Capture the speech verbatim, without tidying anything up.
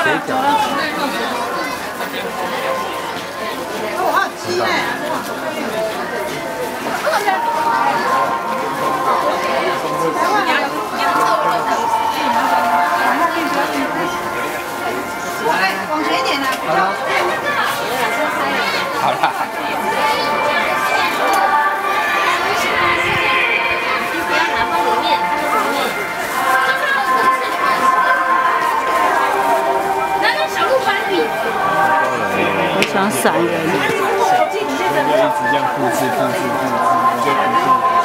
水饺。 我好吃哎！往前一点啊！好了。 好了。 我想闪人。 就一直这样复制、复制、复制，就不是。